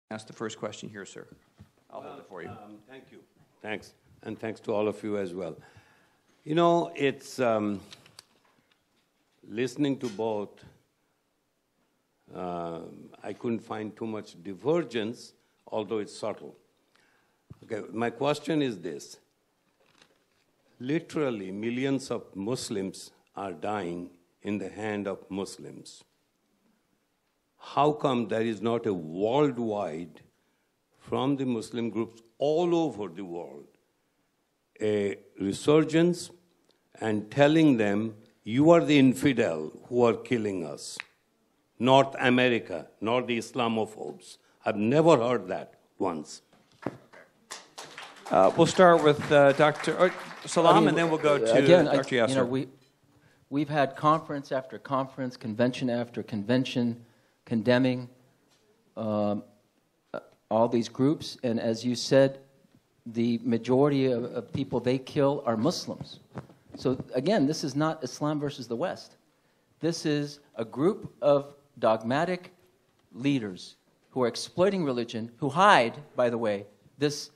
Ask the first question here, sir. I'll hold it for you. Thank you. Thanks. And thanks to all of you as well. You know, it's listening to both, I couldn't find too much divergence, although it's subtle. Okay, my question is this. Literally, millions of Muslims are dying in the hand of Muslims. How come there is not a worldwide, from the Muslim groups all over the world, a resurgence and telling them, you are the infidel who are killing us? North America, not the Islamophobes. I've never heard that once. We'll start with Dr. Salam, and then we'll go to again, Dr. Jasser. You know, we've had conference after conference, convention after convention, condemning all these groups. And as you said, the majority of people they kill are Muslims. So again, this is not Islam versus the West. This is a group of dogmatic leaders who are exploiting religion, who hide, by the way, this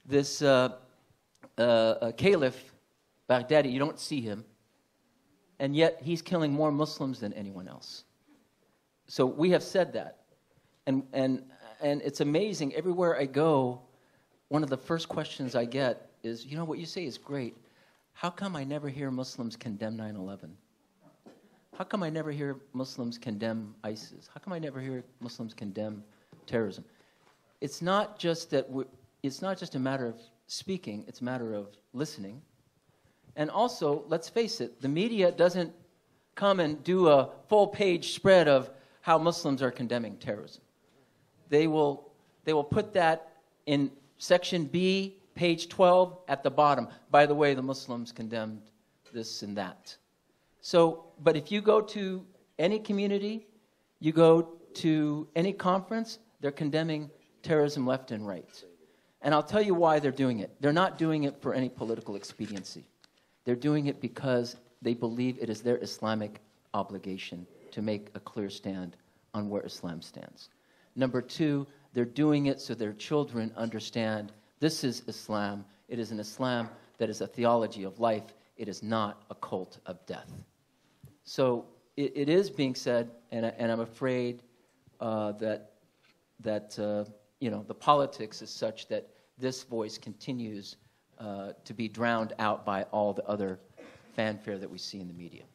caliph, Baghdadi, you don't see him, and yet he's killing more Muslims than anyone else. So we have said that. And it's amazing, everywhere I go, one of the first questions I get is, you know, what you say is great. How come I never hear Muslims condemn 9/11? How come I never hear Muslims condemn ISIS? How come I never hear Muslims condemn terrorism? It's not just that it's not just a matter of speaking, it's a matter of listening. And also, let's face it, the media doesn't come and do a full-page spread of how Muslims are condemning terrorism. They will put that in section B, page 12, at the bottom. By the way, the Muslims condemned this and that. So, but if you go to any community, you go to any conference, they're condemning terrorism left and right. And I'll tell you why they're doing it. They're not doing it for any political expediency. They're doing it because they believe it is their Islamic obligation to make a clear stand on where Islam stands. Number two, they're doing it so their children understand this is Islam. It is an Islam that is a theology of life. It is not a cult of death. So it is being said, and I'm afraid that you know, the politics is such that this voice continues to be drowned out by all the other fanfare that we see in the media.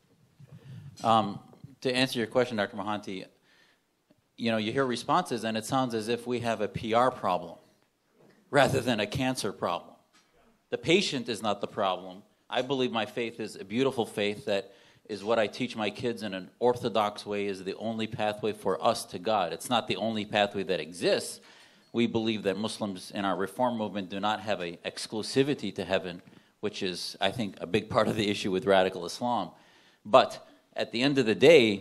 To answer your question, Dr. Mohanty, you know, you hear responses and it sounds as if we have a PR problem rather than a cancer problem. The patient is not the problem. I believe my faith is a beautiful faith that is what I teach my kids in an orthodox way is the only pathway for us to God. It's not the only pathway that exists. We believe that Muslims in our reform movement do not have an exclusivity to heaven, which is, I think, a big part of the issue with radical Islam. But at the end of the day,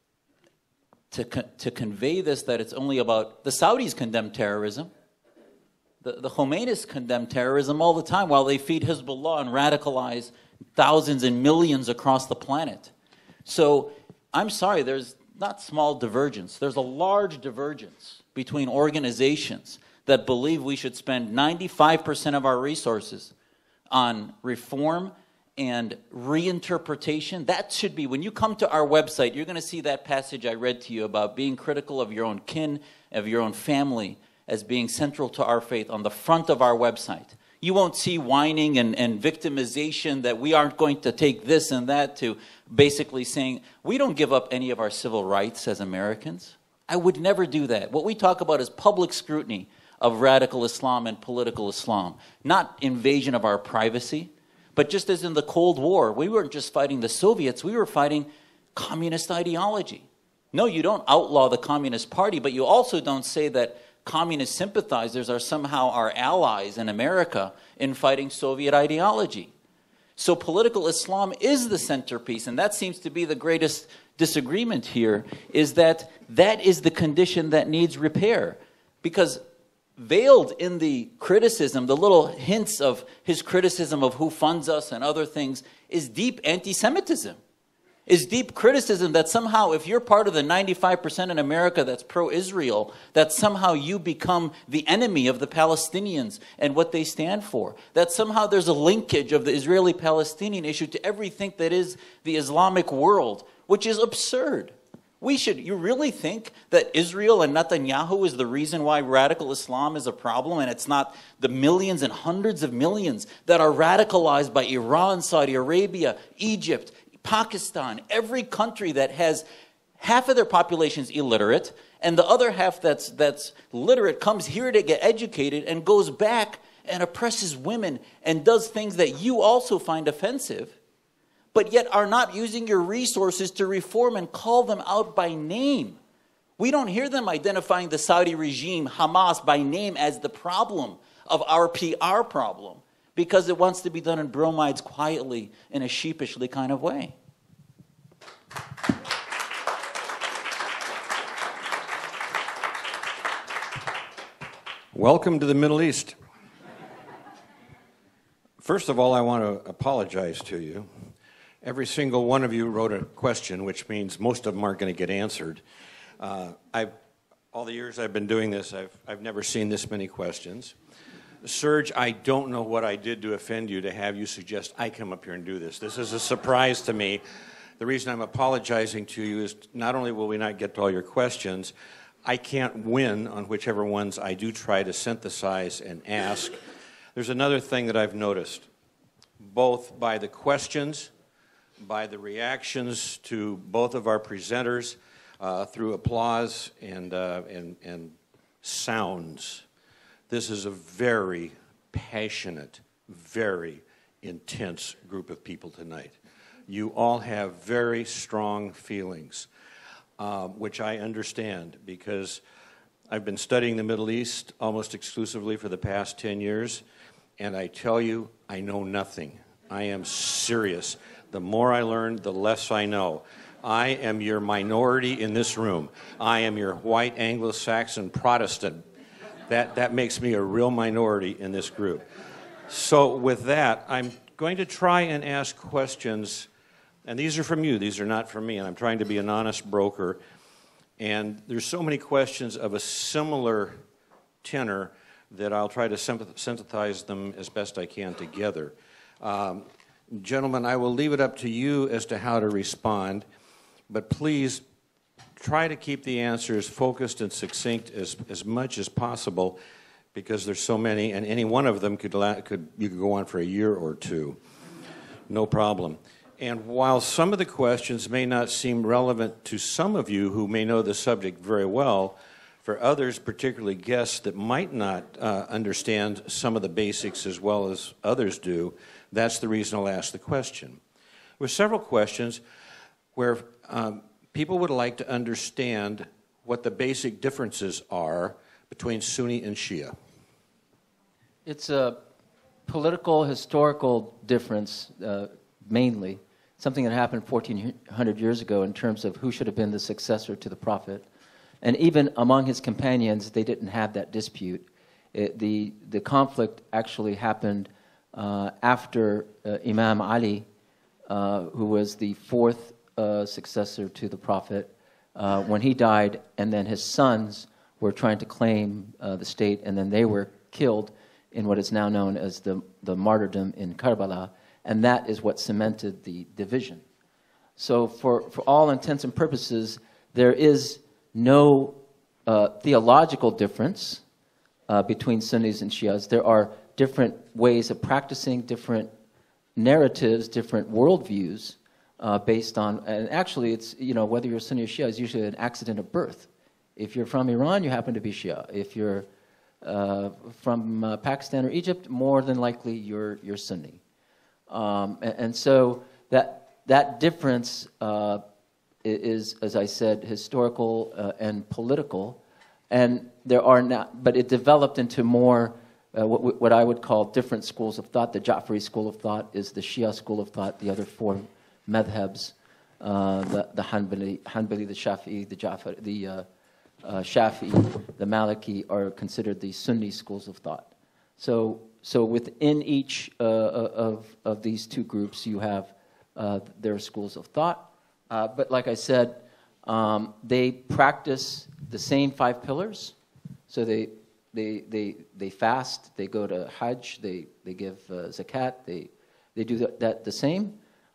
to convey this, that it's only about, the Saudis condemn terrorism. The Khomeinis condemn terrorism all the time while they feed Hezbollah and radicalize thousands and millions across the planet. So I'm sorry, there's not small divergence. There's a large divergence between organizations that believe we should spend 95% of our resources on reform and reinterpretation. That should be, when you come to our website, you're going to see that passage I read to you about being critical of your own kin, of your own family, as being central to our faith on the front of our website. You won't see whining and victimization that we aren't going to take this and that, to basically saying, we don't give up any of our civil rights as Americans. I would never do that. What we talk about is public scrutiny of radical Islam and political Islam, not invasion of our privacy. But just as in the Cold War, we weren't just fighting the Soviets, we were fighting communist ideology. No, you don't outlaw the Communist Party, but you also don't say that communist sympathizers are somehow our allies in America in fighting Soviet ideology. So political Islam is the centerpiece, and that seems to be the greatest disagreement here, is that that is the condition that needs repair. Because veiled in the criticism, the little hints of his criticism of who funds us and other things, is deep anti-Semitism. is deep criticism that somehow if you're part of the 95% in America that's pro-Israel, that somehow you become the enemy of the Palestinians and what they stand for. That somehow there's a linkage of the Israeli-Palestinian issue to everything that is the Islamic world, which is absurd. You really think that Israel and Netanyahu is the reason why radical Islam is a problem, and it's not the millions and hundreds of millions that are radicalized by Iran, Saudi Arabia, Egypt, Pakistan, every country that has half of their populations illiterate, and the other half that's literate comes here to get educated and goes back and oppresses women and does things that you also find offensive, but yet are not using your resources to reform and call them out by name. We don't hear them identifying the Saudi regime, Hamas, by name as the problem of our PR problem, because it wants to be done in bromides quietly in a sheepishly kind of way. Welcome to the Middle East. First of all, I want to apologize to you. Every single one of you wrote a question, which means most of them aren't going to get answered. All the years I've been doing this, I've never seen this many questions. Serge, I don't know what I did to offend you to have you suggest I come up here and do this. This is a surprise to me. The reason I'm apologizing to you is not only will we not get to all your questions, I can't win on whichever ones I do try to synthesize and ask. There's another thing that I've noticed, both by the questions, by the reactions to both of our presenters, through applause and sounds. This is a very passionate, very intense group of people tonight. You all have very strong feelings, which I understand because I've been studying the Middle East almost exclusively for the past 10 years, and I tell you, I know nothing. I am serious. The more I learn, the less I know. I am your minority in this room. I am your white Anglo-Saxon Protestant. That makes me a real minority in this group. So with that, I'm going to try and ask questions, and these are from you, these are not from me, and I'm trying to be an honest broker. And there's so many questions of a similar tenor that I'll try to synthesize them as best I can together. Gentlemen, I will leave it up to you as to how to respond, but please try to keep the answers focused and succinct as much as possible, because there's so many, and any one of them you could go on for a year or two. No problem. And while some of the questions may not seem relevant to some of you who may know the subject very well, for others, particularly guests that might not understand some of the basics as well as others do, that's the reason I'll ask the question. There were several questions where people would like to understand what the basic differences are between Sunni and Shia. It's a political, historical difference, mainly. Something that happened 1,400 years ago in terms of who should have been the successor to the Prophet. And even among his companions, they didn't have that dispute. The conflict actually happened after Imam Ali, who was the fourth successor to the Prophet, when he died, and then his sons were trying to claim the state, and then they were killed in what is now known as the martyrdom in Karbala, and that is what cemented the division. So for all intents and purposes, there is no theological difference between Sunnis and Shias. There are different ways of practicing, different narratives, different worldviews based on, and actually it's, whether you're Sunni or Shia is usually an accident of birth. If you're from Iran, you happen to be Shia. If you're from Pakistan or Egypt, more than likely you're Sunni. And so that difference is, as I said, historical and political, and there are not, but it developed into more what I would call different schools of thought. The Ja'fari school of thought is the Shia school of thought. The other four madhabs, the Hanbali, the Shafi'i, the Ja'fari, the Shafi'i, the Maliki are considered the Sunni schools of thought. So within each of these two groups, you have their schools of thought. But like I said, they practice the same 5 pillars. So they fast, they go to Hajj, they give zakat, they do that the same.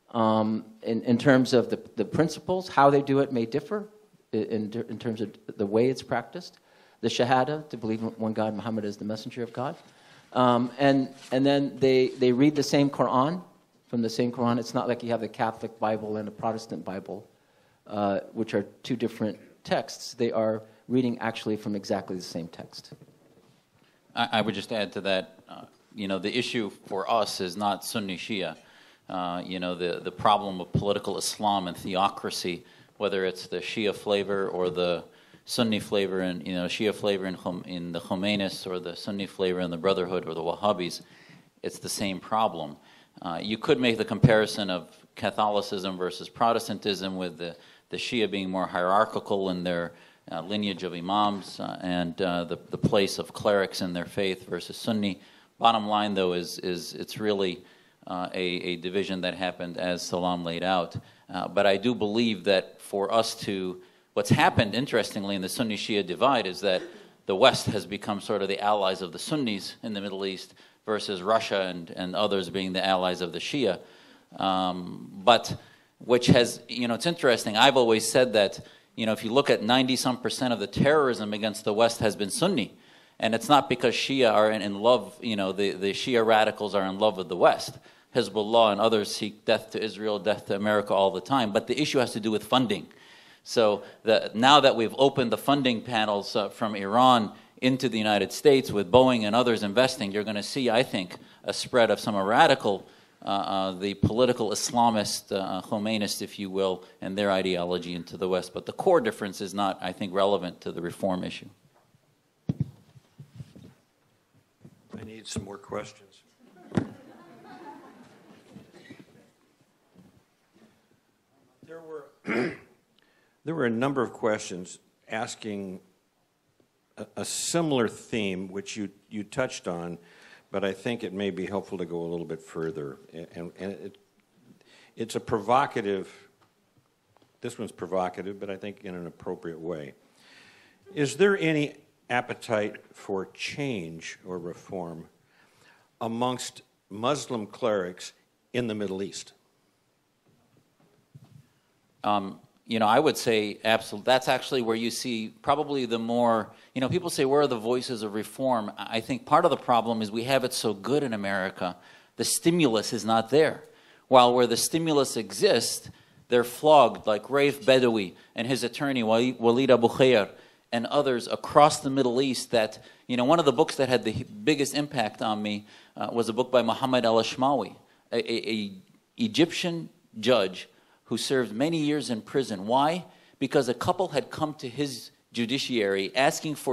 In terms of the principles, how they do it may differ in terms of the way it's practiced. The Shahada, to believe in one God, Muhammad is the messenger of God. And then they read the same Quran, from the same Quran. It's not like you have the Catholic Bible and a Protestant Bible, which are 2 different texts. They are reading actually from exactly the same text. I would just add to that, the issue for us is not Sunni Shia. The problem of political Islam and theocracy, whether it's the Shia flavor or the Sunni flavor and Shia flavor in the Khomeinis or the Sunni flavor in the Brotherhood or the Wahhabis, it's the same problem. You could make the comparison of Catholicism versus Protestantism with the Shia being more hierarchical in their lineage of imams and the place of clerics in their faith versus Sunni. Bottom line, though, is it's really a division that happened as Salam laid out. But I do believe that for us to, what's happened, interestingly, in the Sunni-Shia divide is that the West has become sort of the allies of the Sunnis in the Middle East versus Russia and others being the allies of the Shia. But which has, it's interesting. I've always said that, if you look at 90-some% of the terrorism against the West has been Sunni. And it's not because Shia are in love, the Shia radicals are in love with the West. Hezbollah and others seek death to Israel, death to America all the time. But the issue has to do with funding. So now that we've opened the funding panels from Iran into the United States with Boeing and others investing, you're going to see, I think, a spread of some radical, the political Islamist, Khomeinists, if you will, and their ideology into the West. But the core difference is not, I think, relevant to the reform issue. I need some more questions. There were a number of questions asking a similar theme, which you touched on, but I think it may be helpful to go a little bit further. And it's a provocative, this one's provocative, but I think in an appropriate way. Is there any appetite for change or reform amongst Muslim clerics in the Middle East? I would say absolutely. That's actually where you see probably the more, people say, where are the voices of reform? I think part of the problem is we have it so good in America, the stimulus is not there. While where the stimulus exists, they're flogged, like Raif Badawi and his attorney, Walid Abu Khair, and others across the Middle East that, one of the books that had the biggest impact on me was a book by Muhammad al-Ashmawi, an Egyptian judge who served many years in prison. Why? Because a couple had come to his judiciary asking for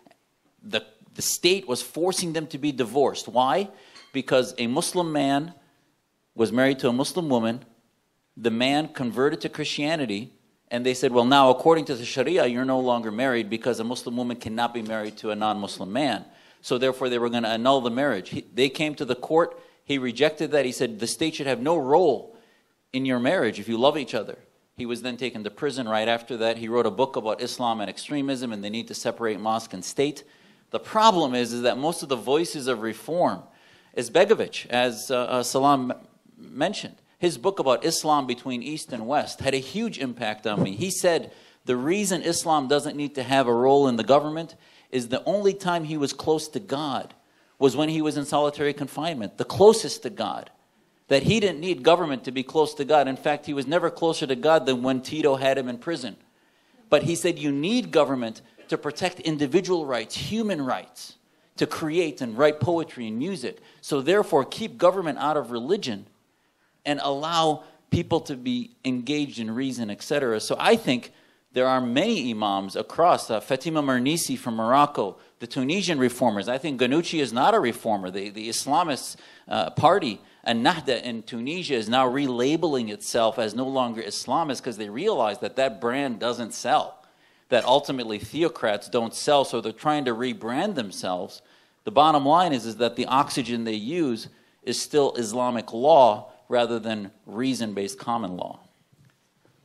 the state was forcing them to be divorced. Why? Because a Muslim man was married to a Muslim woman, the man converted to Christianity, and they said, well, now, according to the Sharia, you're no longer married because a Muslim woman cannot be married to a non-Muslim man. So therefore, they were going to annul the marriage. They came to the court. He rejected that. He said, the state should have no role in your marriage if you love each other. He was then taken to prison right after that. He wrote a book about Islam and extremism and the need to separate mosque and state. The problem is that most of the voices of reform, as Begovic, as Salam mentioned, his book about Islam between East and West had a huge impact on me. He said the reason Islam doesn't need to have a role in the government is the only time he was close to God was when he was in solitary confinement, the closest to God. That he didn't need government to be close to God. In fact, he was never closer to God than when Tito had him in prison. But he said you need government to protect individual rights, human rights, to create and write poetry and music. So therefore, keep government out of religion and allow people to be engaged in reason, etc. So I think there are many imams across, Fatima Mernissi from Morocco, the Tunisian reformers. I think Ghannouchi is not a reformer. The Islamist party, and Nahda in Tunisia, is now relabeling itself as no longer Islamist because they realize that that brand doesn't sell, that ultimately theocrats don't sell, so they're trying to rebrand themselves. The bottom line is that the oxygen they use is still Islamic law rather than reason-based common law.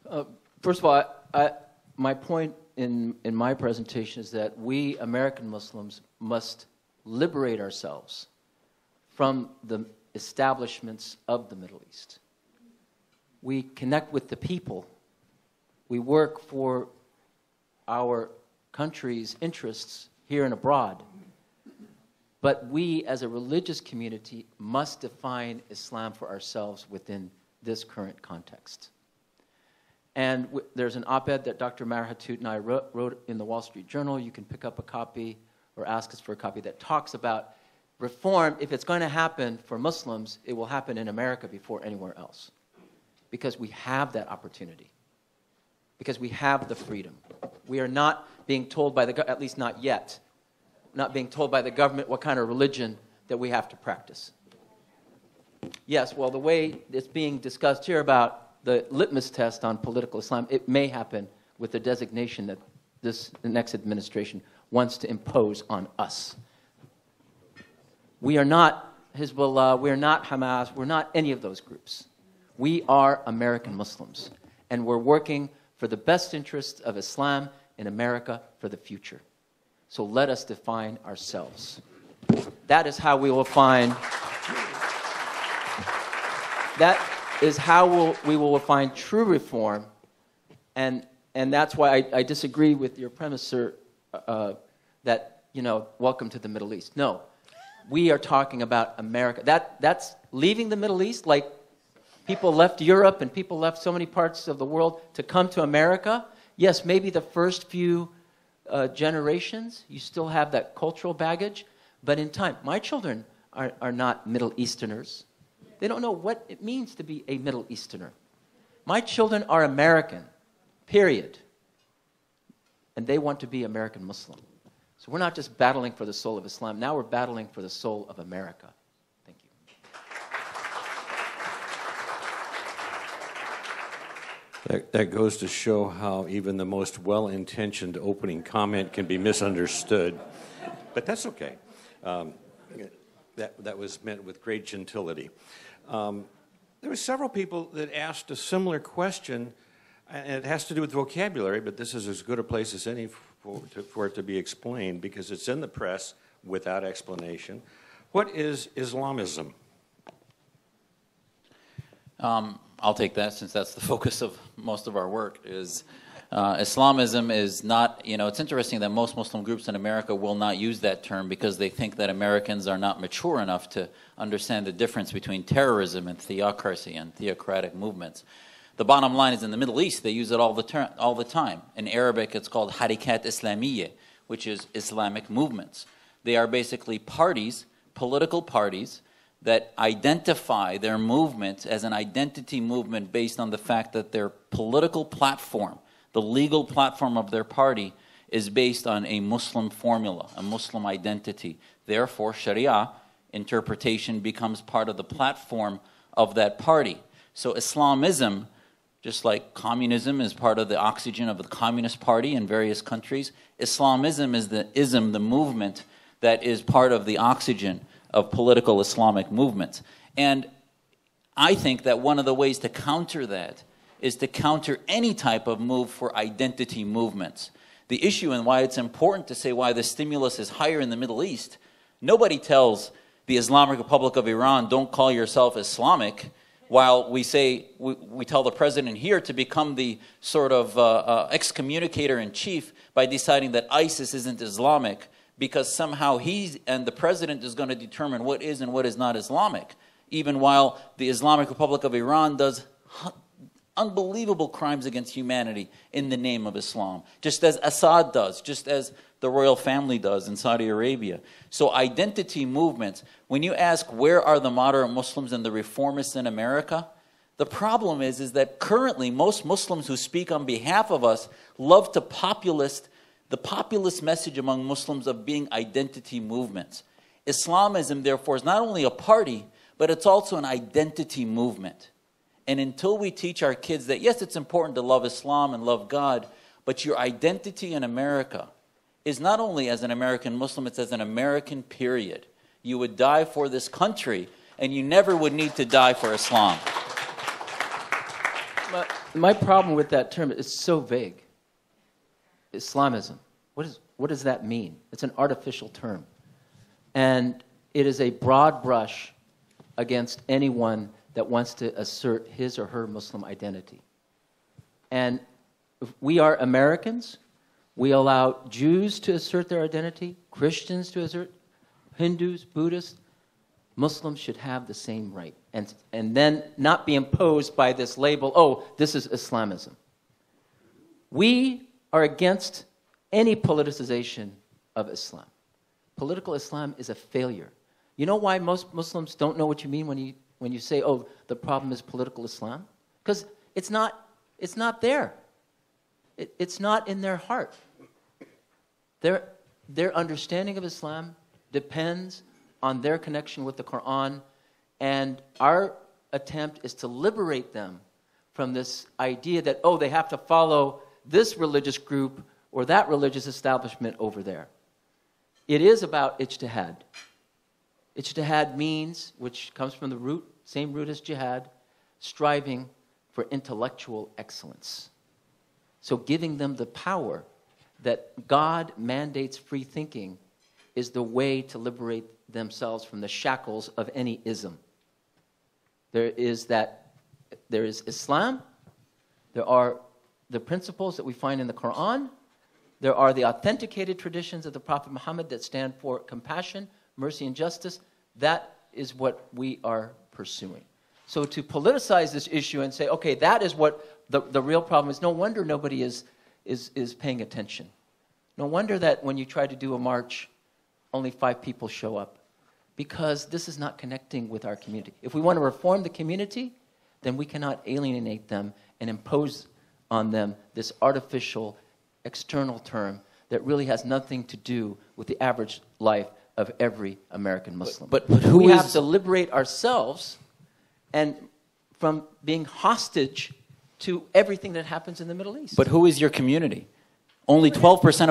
First of all, my point in my presentation is that we American Muslims must liberate ourselves from the establishments of the Middle East. We connect with the people. We work for our country's interests here and abroad. But we, as a religious community, must define Islam for ourselves within this current context. And there's an op-ed that Dr. Maher Hattout and I wrote in the Wall Street Journal. You can pick up a copy or ask us for a copy that talks about reform. If it's going to happen for Muslims, it will happen in America before anywhere else. Because we have that opportunity. Because we have the freedom. We are not being told by the, at least not yet, not being told by the government what kind of religion that we have to practice. Yes, well, the way it's being discussed here about the litmus test on political Islam, it may happen with the designation that the next administration wants to impose on us. We are not Hezbollah, we are not Hamas, we're not any of those groups. We are American Muslims, and we're working for the best interests of Islam in America for the future. So let us define ourselves. That is how we will find... That is how we will find true reform, and that's why I disagree with your premise, sir, that, you know, welcome to the Middle East. No, we are talking about America. That's leaving the Middle East, like people left Europe and people left so many parts of the world to come to America. Yes, maybe the first few generations, you still have that cultural baggage, but in time, my children are not Middle Easterners. They don't know what it means to be a Middle Easterner. My children are American, period. And they want to be American Muslim. So we're not just battling for the soul of Islam. Now we're battling for the soul of America. Thank you. That goes to show how even the most well-intentioned opening comment can be misunderstood. But that's okay. That was meant with great gentility. There were several people that asked a similar question, and it has to do with vocabulary, but this is as good a place as any for it to be explained, because it's in the press without explanation. What is Islamism? I'll take that, since that's the focus of most of our work. Is Islamism is not, you know, it's interesting that most Muslim groups in America will not use that term because they think that Americans are not mature enough to understand the difference between terrorism and theocracy and theocratic movements. The bottom line is, in the Middle East, they use it all the time. In Arabic, it's called Harikat Islamiyya, which is Islamic movements. They are basically parties, political parties, that identify their movement as an identity movement based on the fact that their political platform, the legal platform of their party, is based on a Muslim formula, a Muslim identity. Therefore, Sharia interpretation becomes part of the platform of that party. So Islamism, just like communism is part of the oxygen of the Communist Party in various countries, Islamism is the movement that is part of the oxygen of political Islamic movements. And I think that one of the ways to counter that is to counter any type of move for identity movements. The issue, and why it's important to say why the stimulus is higher in the Middle East, nobody tells the Islamic Republic of Iran, don't call yourself Islamic, while we say, we tell the president here to become the sort of excommunicator-in-chief by deciding that ISIS isn't Islamic, because somehow he and the president is going to determine what is and what is not Islamic, even while the Islamic Republic of Iran does unbelievable crimes against humanity in the name of Islam, just as Assad does, just as the royal family does in Saudi Arabia. So identity movements, when you ask where are the moderate Muslims and the reformists in America, the problem is that currently most Muslims who speak on behalf of us love to the populist message among Muslims of being identity movements. Islamism, therefore, is not only a party, but it's also an identity movement. And until we teach our kids that, yes, it's important to love Islam and love God, but your identity in America is not only as an American Muslim, it's as an American, period. You would die for this country, and you never would need to die for Islam. my problem with that term is so vague. Islamism. What does that mean? It's an artificial term. And it is a broad brush against anyone that wants to assert his or her Muslim identity. And if we are Americans. We allow Jews to assert their identity, Christians to assert, Hindus, Buddhists. Muslims should have the same right. And then not be imposed by this label, oh, this is Islamism. We are against any politicization of Islam. Political Islam is a failure. You know why most Muslims don't know what you mean when you say, oh, the problem is political Islam? Because it's not there. It's not in their heart. Their understanding of Islam depends on their connection with the Quran, and our attempt is to liberate them from this idea that, oh, they have to follow this religious group or that religious establishment over there. It is about ijtihad. Ijtihad means, which comes from the same root as jihad, striving for intellectual excellence. So giving them the power that God mandates free thinking is the way to liberate themselves from the shackles of any ism. There is Islam, there are the principles that we find in the Quran, there are the authenticated traditions of the Prophet Muhammad that stand for compassion, mercy, and justice. That is what we are pursuing. So to politicize this issue and say, okay, that is what the real problem is, no wonder nobody is paying attention. No wonder that when you try to do a march, only 5 people show up. Because this is not connecting with our community. If we want to reform the community, then we cannot alienate them and impose on them this artificial external term that really has nothing to do with the average life of every American Muslim. But who we is... have to liberate ourselves and from being hostage to everything that happens in the Middle East. But who is your community? Only 12%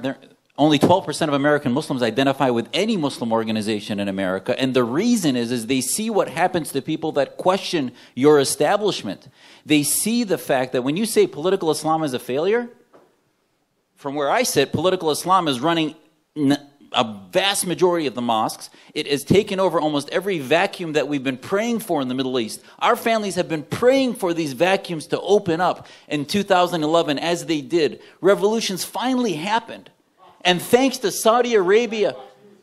of American Muslims identify with any Muslim organization in America, and the reason is they see what happens to people that question your establishment. They see the fact that when you say political Islam is a failure, from where I sit, political Islam is running a vast majority of the mosques. It has taken over almost every vacuum that we've been praying for in the Middle East. Our families have been praying for these vacuums to open up in 2011, as they did. Revolutions finally happened. And thanks to Saudi Arabia,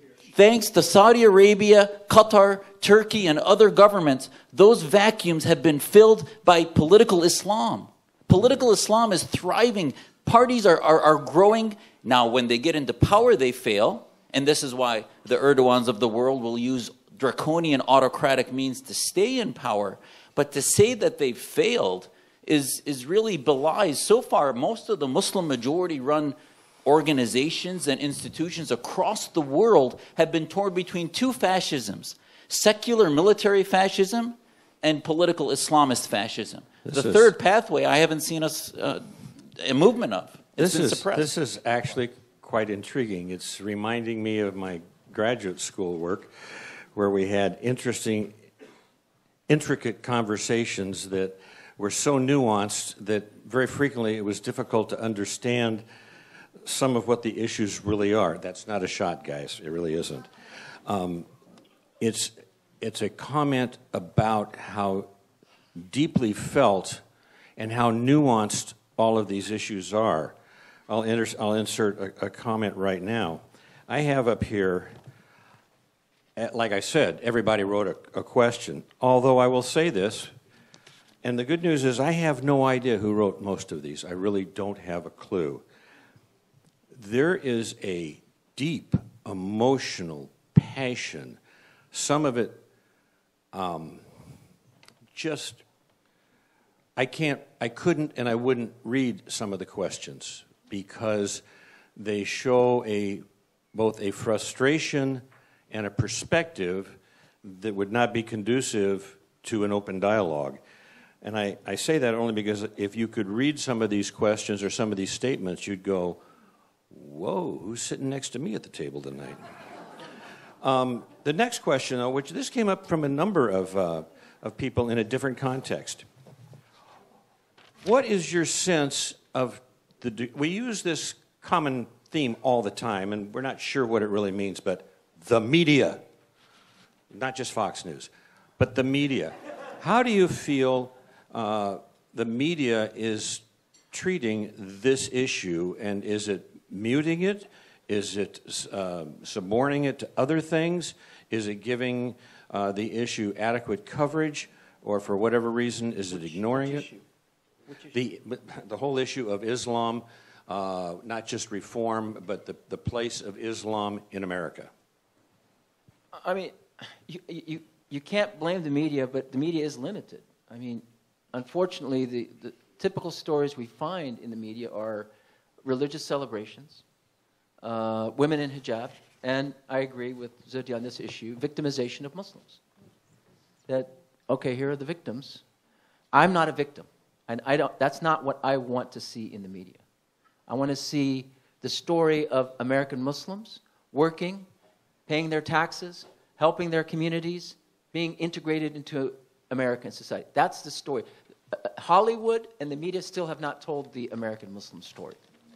Qatar, Turkey, and other governments, those vacuums have been filled by political Islam. Political Islam is thriving. Parties are growing. Now, when they get into power, they fail. And this is why the Erdogans of the world will use draconian autocratic means to stay in power. But to say that they've failed is really belies. So far, most of the Muslim majority-run organizations and institutions across the world have been torn between 2 fascisms: secular military fascism and political Islamist fascism. The third pathway I haven't seen a movement of. It's been suppressed. This is actually quite intriguing. It's reminding me of my graduate school work, where we had intricate conversations that were so nuanced that very frequently it was difficult to understand some of what the issues really are. That's not a shot, guys. It really isn't. It's a comment about how deeply felt and how nuanced all of these issues are. I'll insert a comment right now. I have up here, like I said, everybody wrote a question. Although I will say this, and the good news is I have no idea who wrote most of these. I really don't have a clue. There is a deep emotional passion. Some of it I couldn't and I wouldn't read some of the questions because they show both a frustration and a perspective that would not be conducive to an open dialogue. And I say that only because if you could read some of these questions or some of these statements, you'd go, whoa, who's sitting next to me at the table tonight? The next question, though, which this came up from a number of people in a different context. What is your sense of we use this common theme all the time, and we're not sure what it really means, but the media, not just Fox News, but the media. How do you feel the media is treating this issue, and is it muting it? Is it suborning it to other things? Is it giving the issue adequate coverage, or for whatever reason, is it ignoring it? The whole issue of Islam, not just reform, but the place of Islam in America. I mean, you can't blame the media, but the media is limited. I mean, unfortunately, the typical stories we find in the media are religious celebrations, women in hijab, and I agree with Zuhdi on this issue, victimization of Muslims. That, okay, here are the victims. I'm not a victim, and that's not what I want to see in the media. I want to see the story of American Muslims working, paying their taxes, helping their communities, being integrated into American society. That's the story. Hollywood and the media still have not told the American Muslim story.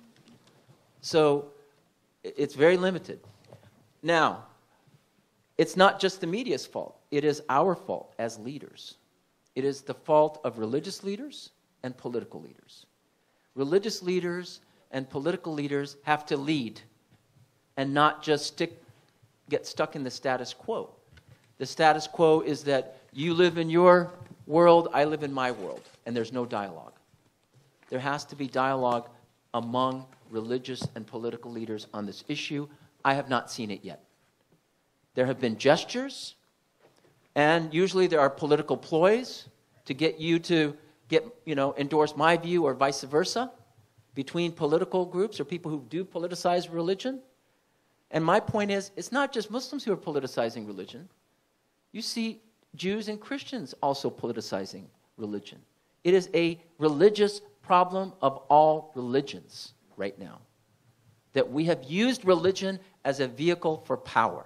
So it's very limited. Now, it's not just the media's fault. It is our fault as leaders. It is the fault of religious leaders and political leaders. Religious leaders and political leaders have to lead and not just get stuck in the status quo. The status quo is that you live in your world, I live in my world, and there's no dialogue. There has to be dialogue among religious and political leaders on this issue. I have not seen it yet. There have been gestures, and usually there are political ploys to get you to endorse my view or vice versa between political groups or people who do politicize religion. And my point is, it's not just Muslims who are politicizing religion. You see Jews and Christians also politicizing religion. It is a religious problem of all religions right now, that we have used religion as a vehicle for power.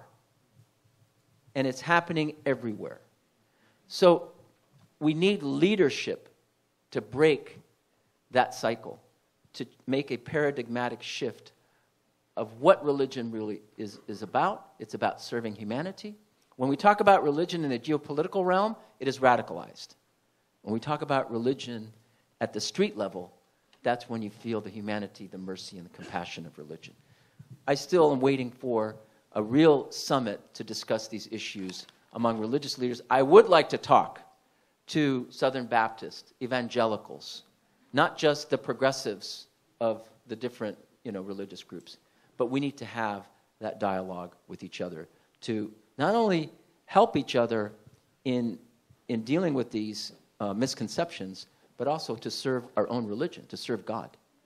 And it's happening everywhere. So we need leadership to break that cycle, to make a paradigmatic shift of what religion really is about. It's about serving humanity. When we talk about religion in the geopolitical realm, it is radicalized. When we talk about religion at the street level, that's when you feel the humanity, the mercy, and the compassion of religion. I still am waiting for a real summit to discuss these issues among religious leaders. I would like to talk to Southern Baptists, evangelicals, not just the progressives of the different religious groups, but we need to have that dialogue with each other to not only help each other in dealing with these misconceptions, but also to serve our own religion, to serve God.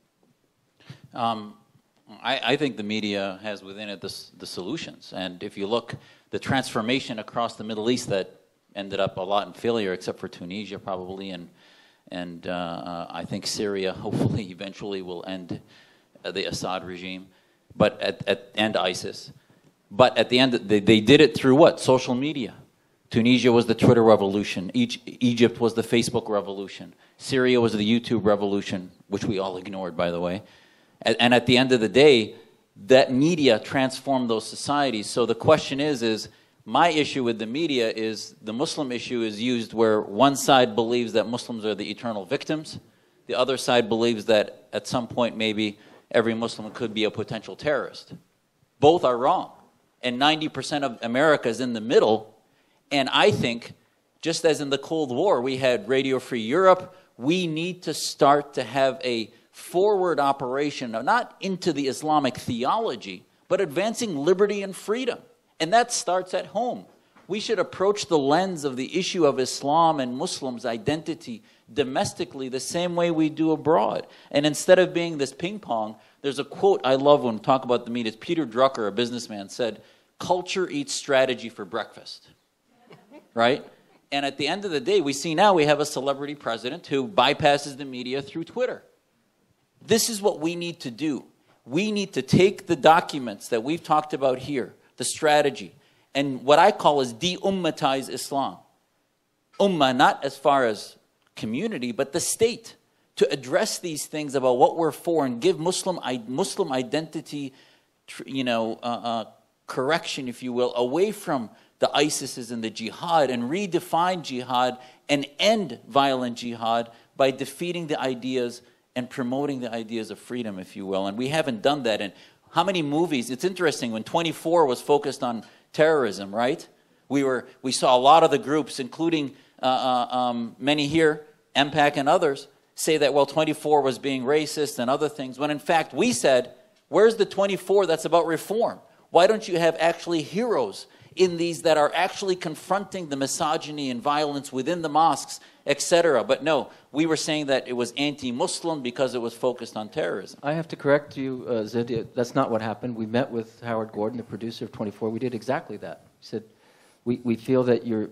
I think the media has within it the solutions. And if you look, the transformation across the Middle East that ended up a lot in failure, except for Tunisia probably, and I think Syria hopefully eventually will end the Assad regime, and ISIS. But at the end, they did it through what? Social media. Tunisia was the Twitter revolution. Egypt was the Facebook revolution. Syria was the YouTube revolution, which we all ignored, by the way. And at the end of the day, that media transformed those societies. So the question is my issue with the media is the Muslim issue is used where one side believes that Muslims are the eternal victims. The other side believes that at some point maybe every Muslim could be a potential terrorist. Both are wrong. And 90% of America is in the middle. And I think, just as in the Cold War, we had Radio Free Europe, we need to start to have a forward operation, not into the Islamic theology, but advancing liberty and freedom. And that starts at home. We should approach the lens of the issue of Islam and Muslims' identity domestically the same way we do abroad. And instead of being this ping pong, there's a quote I love when we talk about the media. It's Peter Drucker, a businessman, said, "Culture eats strategy for breakfast." Right? And at the end of the day, we see now we have a celebrity president who bypasses the media through Twitter. This is what we need to do. We need to take the documents that we've talked about here, the strategy, and what I call is de-ummatize Islam. Ummah, not as far as community, but the state. to address these things about what we're for and give Muslim identity, correction, if you will, away from the ISISes and the jihad, and redefine jihad and end violent jihad by defeating the ideas and promoting the ideas of freedom, if you will. And we haven't done that. And how many movies? It's interesting, when 24 was focused on terrorism, right? We saw a lot of the groups, including many here, MPAC and others, say that, well, 24 was being racist and other things, when in fact we said, where's the 24 that's about reform? Why don't you have actually heroes in these that are actually confronting the misogyny and violence within the mosques, etc.? But no, we were saying that it was anti-Muslim because it was focused on terrorism. I have to correct you, Zuhdi. That's not what happened. We met with Howard Gordon, the producer of 24. We did exactly that. He said, we feel that your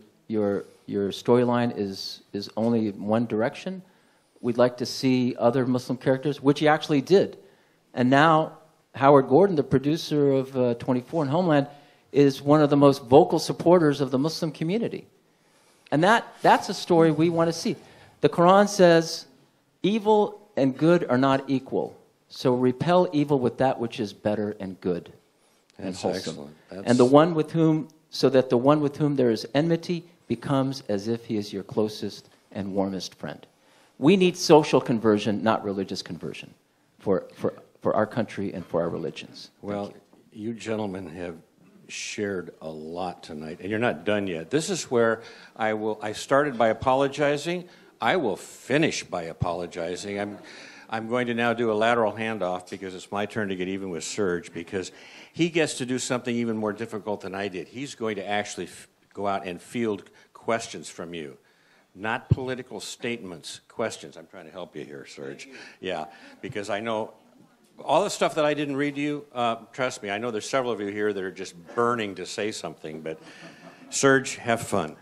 storyline is only one direction. We'd like to see other Muslim characters, which he actually did. And now Howard Gordon, the producer of 24 and Homeland, is one of the most vocal supporters of the Muslim community. And that's a story we want to see. The Quran says, evil and good are not equal. So repel evil with that which is better and good and wholesome. Excellent. And the one with whom, so that the one with whom there is enmity becomes as if he is your closest and warmest friend. We need social conversion, not religious conversion, for our country and for our religions. Well, you gentlemen have shared a lot tonight, and you're not done yet. This is where I started by apologizing. I will finish by apologizing. I'm going to now do a lateral handoff because it's my turn to get even with Serge, because he gets to do something even more difficult than I did. He's going to actually go out and field questions from you. Not political statements, questions. I'm trying to help you here, Serge. Yeah, because I know all the stuff that I didn't read to you, trust me, I know there's several of you here that are just burning to say something, but Serge, have fun.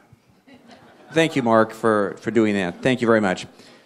Thank you, Mark, for doing that. Thank you very much.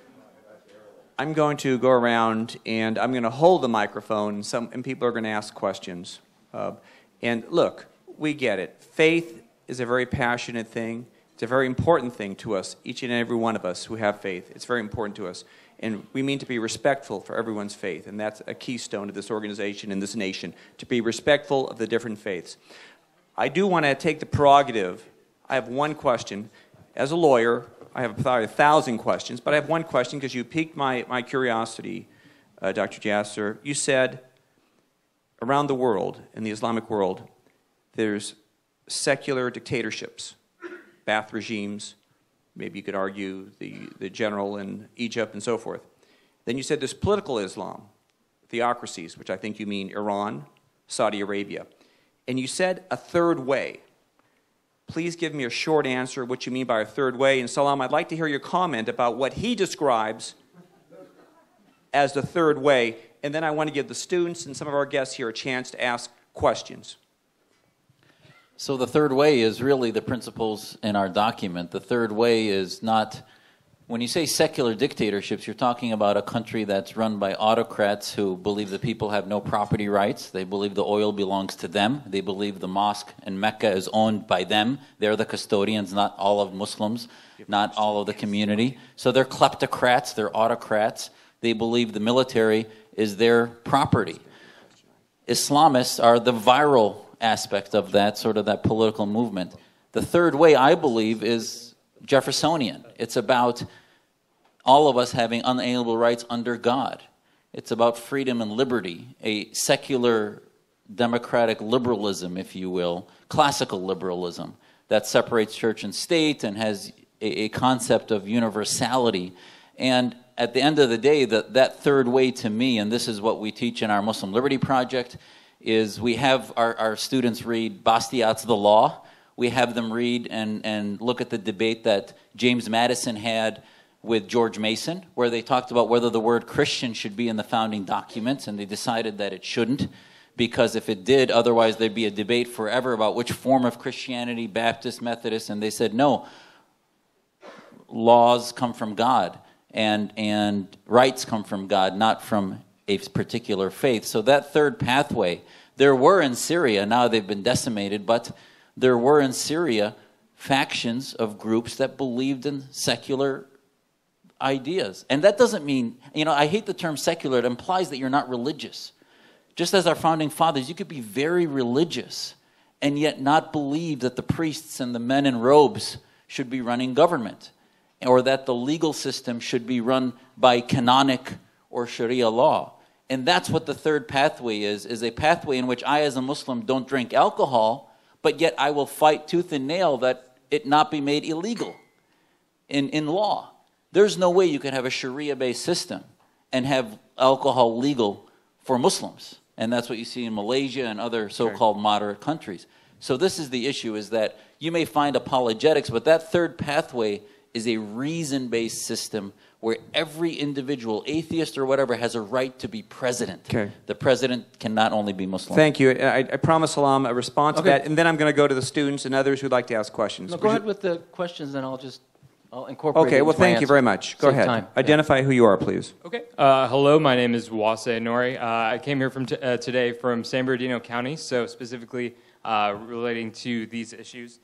I'm going to go around and I'm going to hold the microphone, and people are going to ask questions. And look, we get it. Faith is a very passionate thing. It's a very important thing to us, each and every one of us who have faith. It's very important to us. And we mean to be respectful for everyone's faith. And that's a keystone of this organization and this nation, to be respectful of the different faiths. I do want to take the prerogative. I have one question. As a lawyer, I have probably 1,000 questions, but I have one question because you piqued my curiosity, Dr. Jasser. You said around the world, in the Islamic world, there's secular dictatorships, Ba'ath regimes, maybe you could argue the general in Egypt and so forth. Then you said there's political Islam, theocracies, which I think you mean Iran, Saudi Arabia. And you said a third way. Please give me a short answer what you mean by a third way. And Salam, I'd like to hear your comment about what he describes as the third way. And then I want to give the students and some of our guests here a chance to ask questions. So the third way is really the principles in our document. The third way is not, when you say secular dictatorships, you're talking about a country that's run by autocrats who believe the people have no property rights. They believe the oil belongs to them. They believe the mosque in Mecca is owned by them. They're the custodians, not all of Muslims, not all of the community. So they're kleptocrats, they're autocrats. They believe the military is their property. Islamists are the viral aspect of that, sort of that political movement. The third way, I believe, is Jeffersonian. It's about all of us having unalienable rights under God. It's about freedom and liberty, a secular democratic liberalism, if you will, classical liberalism that separates church and state and has a concept of universality. And at the end of the day, that third way to me, and this is what we teach in our Muslim Liberty Project, is we have our students read Bastiat's The Law. We have them read and look at the debate that James Madison had with George Mason, where they talked about whether the word Christian should be in the founding documents, and they decided that it shouldn't, because if it did, otherwise there'd be a debate forever about which form of Christianity, Baptist, Methodist, and they said, no, laws come from God, and rights come from God, not from a particular faith. So that third pathway, there were in Syria, now they've been decimated, but there were in Syria factions of groups that believed in secular ideas. And that doesn't mean, I hate the term secular. It implies that you're not religious. Just as our founding fathers, you could be very religious and yet not believe that the priests and the men in robes should be running government, or that the legal system should be run by canonic or Sharia law. And that's what the third pathway is a pathway in which I as a Muslim don't drink alcohol, but yet I will fight tooth and nail that it not be made illegal in law. There's no way you can have a Sharia-based system and have alcohol legal for Muslims. And that's what you see in Malaysia and other so-called moderate countries. So this is the issue, is that you may find apologetics, but that third pathway is a reason-based system where every individual, atheist or whatever, has a right to be president. Okay. The president can not only be Muslim. Thank you. I promise, Salam, a response to that, and then I'm going to go to the students and others who'd like to ask questions. No, go ahead with the questions, and I'll incorporate it. Okay, well, into my thank you answer. very much. Go Save ahead. time. Identify who you are, please. Okay. Hello, my name is Wase Nori. I came here from today from San Bernardino County, so specifically relating to these issues.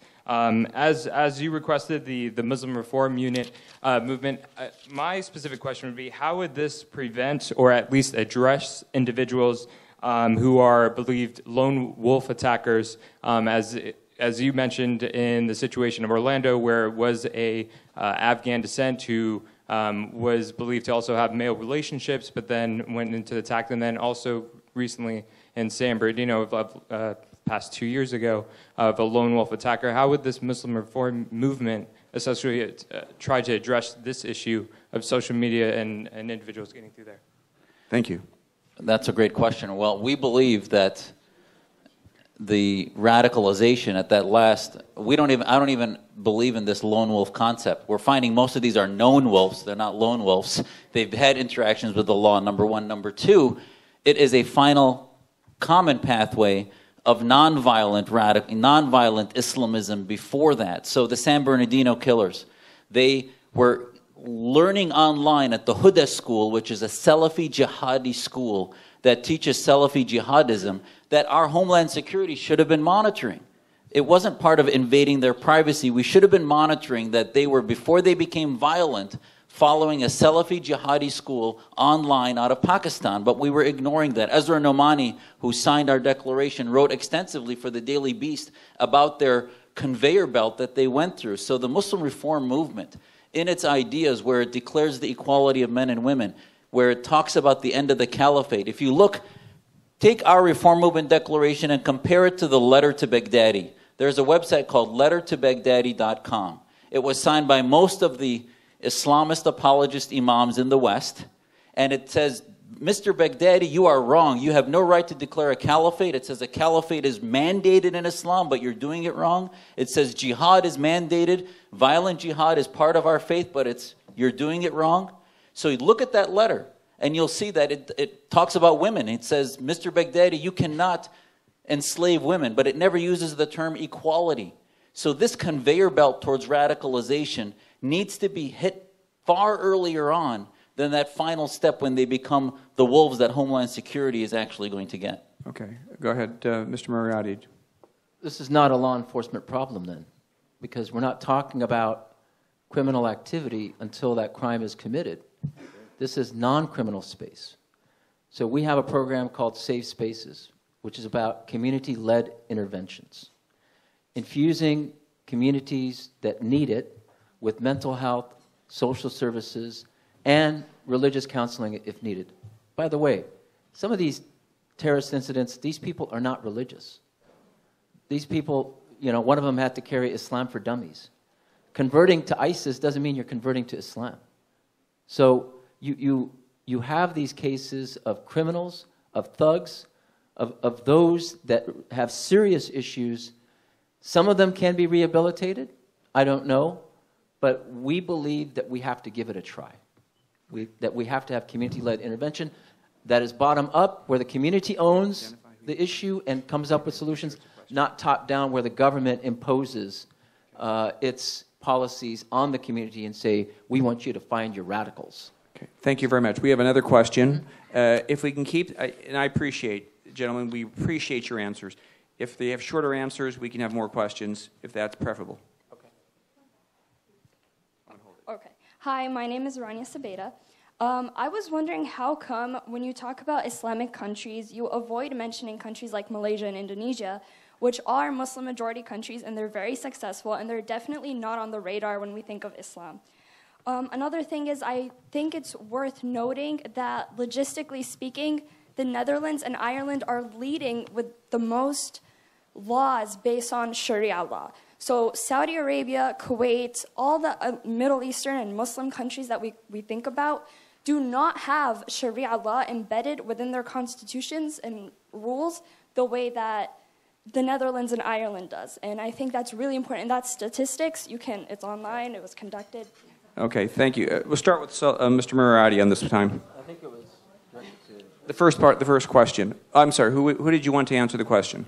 As you requested the Muslim Reform movement, my specific question would be, how would this prevent or at least address individuals who are believed lone wolf attackers, as you mentioned in the situation of Orlando, where it was a Afghan descent who was believed to also have male relationships, but then went into the attack, and then also recently in San Bernardino, past 2 years ago, of a lone wolf attacker. How would this Muslim Reform movement essentially try to address this issue of social media and individuals getting through there? Thank you. That's a great question. Well, we believe that the radicalization at that last, I don't even believe in this lone wolf concept. We're finding most of these are known wolves. They're not lone wolves. They've had interactions with the law, number one. Number two, it is a final common pathway of nonviolent Islamism before that. So the San Bernardino killers, they were learning online at the Huda school, which is a Salafi jihadi school that teaches Salafi jihadism, that our Homeland Security should have been monitoring. It wasn't part of invading their privacy. We should have been monitoring that they were, before they became violent, following a Salafi jihadi school online out of Pakistan, but we were ignoring that. Ezra Nomani, who signed our declaration, wrote extensively for the Daily Beast about their conveyor belt that they went through. So the Muslim Reform movement, in its ideas, where it declares the equality of men and women, where it talks about the end of the caliphate. If you look, take our Reform Movement Declaration and compare it to the Letter to Baghdadi. There's a website called lettertobaghdadi.com. It was signed by most of the Islamist apologist imams in the West, and it says, Mr. Baghdadi, you are wrong. You have no right to declare a caliphate. It says a caliphate is mandated in Islam, but you're doing it wrong. It says jihad is mandated. Violent jihad is part of our faith, but you're doing it wrong. So you look at that letter, and you'll see that it talks about women. It says, Mr. Baghdadi, you cannot enslave women, but it never uses the term equality. So this conveyor belt towards radicalization needs to be hit far earlier on than that final step when they become the wolves that Homeland Security is actually going to get. Okay. Go ahead, Mr. Marayati. This is not a law enforcement problem then, because we're not talking about criminal activity until that crime is committed. This is non-criminal space. So we have a program called Safe Spaces, which is about community-led interventions, infusing communities that need it with mental health, social services, and religious counseling if needed. By the way, some of these terrorist incidents, these people are not religious. These people, one of them had to carry Islam for Dummies. Converting to ISIS doesn't mean you're converting to Islam. So you have these cases of criminals, of thugs, of those that have serious issues. Some of them can be rehabilitated. I don't know. But we believe that we have to give it a try. That we have to have community-led intervention that is bottom-up, where the community owns the issue and comes up with solutions, not top-down, where the government imposes its policies on the community and say, we want you to find your radicals. Okay. Thank you very much. We have another question. If we can keep, and I appreciate, gentlemen, we appreciate your answers. If they have shorter answers, we can have more questions, if that's preferable. Okay. Hi, my name is Rania Sabeda. I was wondering how come when you talk about Islamic countries, you avoid mentioning countries like Malaysia and Indonesia, which are Muslim majority countries, and they're very successful, and they're definitely not on the radar when we think of Islam. Another thing is I think it's worth noting that logistically speaking, the Netherlands and Ireland are leading with the most laws based on Sharia law. So Saudi Arabia, Kuwait, all the Middle Eastern and Muslim countries that we think about do not have Sharia law embedded within their constitutions and rules the way that the Netherlands and Ireland does. And I think that's really important. And that's statistics. It's online. It was conducted. Okay, thank you. We'll start with Mr. Marayati on this time. I think it was directed to... The first question. I'm sorry, who did you want to answer the question?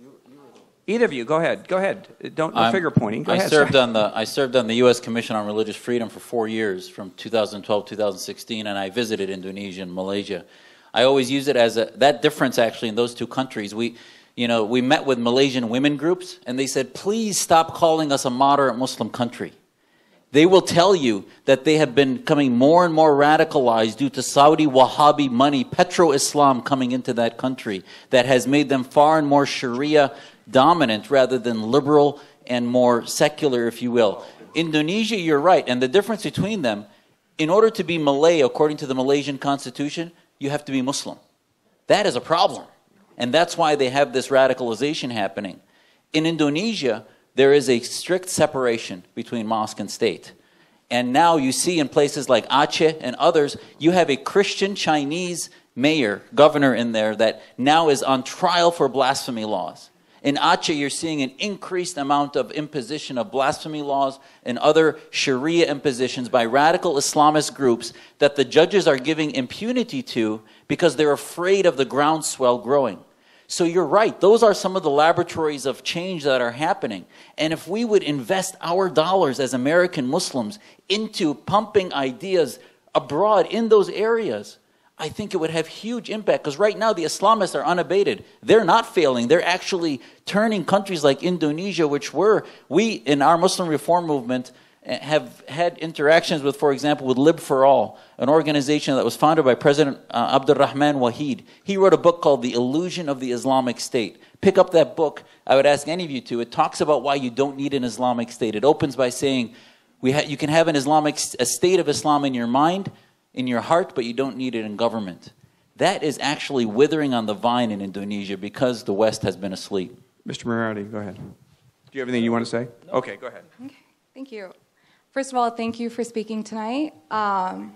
Either of you, go ahead. Go ahead. Don't no finger pointing. Go ahead. I served on the U.S. Commission on Religious Freedom for 4 years, from 2012 to 2016, and I visited Indonesia and Malaysia. I always use it as that difference actually in those two countries. We met with Malaysian women groups, and they said, please stop calling us a moderate Muslim country. They will tell you that they have been becoming more and more radicalized due to Saudi Wahhabi money, petro-Islam coming into that country that has made them far and more Sharia dominant rather than liberal and more secular, if you will. Indonesia, you're right, and the difference between them, in order to be Malay, according to the Malaysian constitution, you have to be Muslim. That is a problem, and that's why they have this radicalization happening. In Indonesia, there is a strict separation between mosque and state. And now you see in places like Aceh and others, you have a Christian Chinese mayor, governor in there that now is on trial for blasphemy laws. In Aceh, you're seeing an increased amount of imposition of blasphemy laws and other Sharia impositions by radical Islamist groups that the judges are giving impunity to because they're afraid of the groundswell growing. So you're right, those are some of the laboratories of change that are happening. And if we would invest our dollars as American Muslims into pumping ideas abroad in those areas, I think it would have huge impact, because right now the Islamists are unabated. They're not failing. They're actually turning countries like Indonesia, which we in our Muslim reform movement have had interactions with, for example, with Lib for All, an organization that was founded by President Abdurrahman Wahid. He wrote a book called The Illusion of the Islamic State. Pick up that book. I would ask any of you to. It talks about why you don't need an Islamic state. It opens by saying you can have a state of Islam in your mind, in your heart, but you don't need it in government. That is actually withering on the vine in Indonesia because the West has been asleep. Mr. Marayati, go ahead. Do you have anything you want to say? No. Okay, go ahead. Okay, thank you. First of all, thank you for speaking tonight. And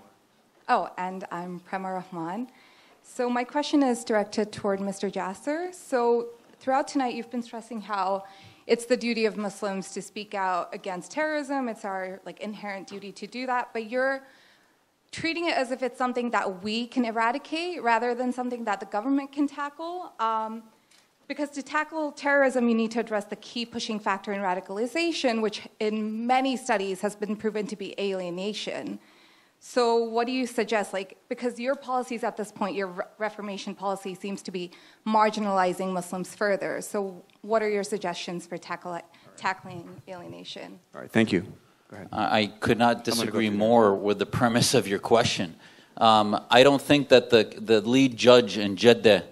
I'm Prema Rahman. So my question is directed toward Mr. Jasser. So throughout tonight, you've been stressing how it's the duty of Muslims to speak out against terrorism. It's our inherent duty to do that. But you're treating it as if it's something that we can eradicate rather than something that the government can tackle. Because to tackle terrorism, you need to address the key pushing factor in radicalization, which in many studies has been proven to be alienation. So what do you suggest? Because your policies at this point, your Reformation policy seems to be marginalizing Muslims further. So what are your suggestions for tackling alienation? All right, thank you. Go ahead. I could not disagree more with the premise of your question. I don't think that the lead judge in Jeddah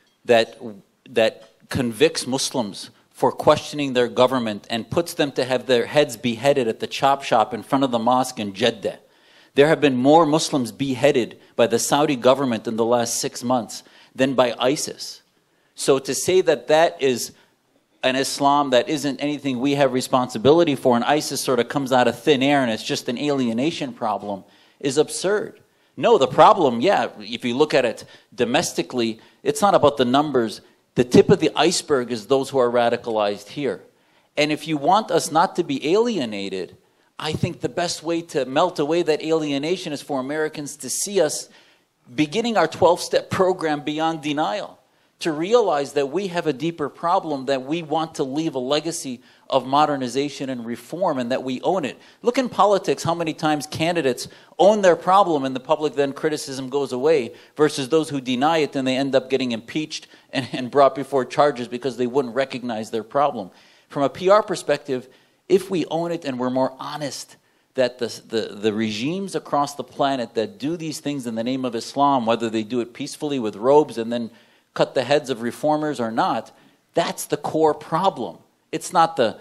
that convicts Muslims for questioning their government and puts them to have their heads beheaded at the chop shop in front of the mosque in Jeddah. There have been more Muslims beheaded by the Saudi government in the last 6 months than by ISIS. So to say that that is an Islam that isn't anything we have responsibility for, and ISIS sort of comes out of thin air and it's just an alienation problem, is absurd. No, the problem, if you look at it domestically, it's not about the numbers. The tip of the iceberg is those who are radicalized here. And if you want us not to be alienated, I think the best way to melt away that alienation is for Americans to see us beginning our 12-step program beyond denial, to realize that we have a deeper problem, that we want to leave a legacy of modernization and reform, and that we own it. Look in politics how many times candidates own their problem and the public then criticism goes away, versus those who deny it and they end up getting impeached and brought before charges because they wouldn't recognize their problem. From a PR perspective, if we own it and we're more honest, that the regimes across the planet that do these things in the name of Islam, whether they do it peacefully with robes and then cut the heads of reformers or not, that's the core problem. It's not the